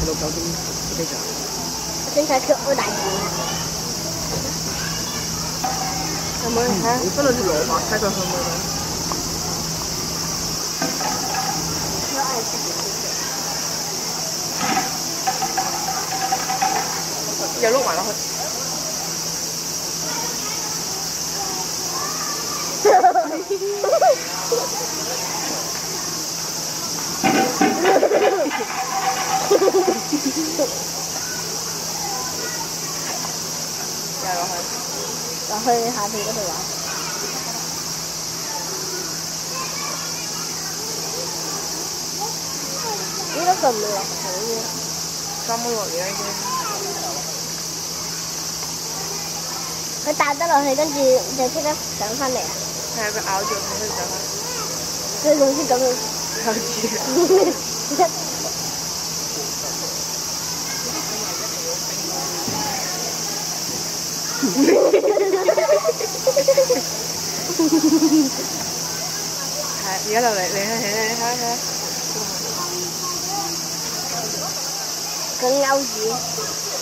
6、9點飛上。 身材腳好大件啊！ 有冇睇下？嗰兩條蘿蔔睇佢去唔去到？又碌埋落去。又落去下邊嗰度玩。應該佢唔會落水嘅。3蚊落嚟啦已經。佢搭得落去，跟住就即刻上翻嚟啊！係啊，佢咬住佢先上翻。佢總之咁樣。咬住。係，而家就嚟，你睇。佢勾住。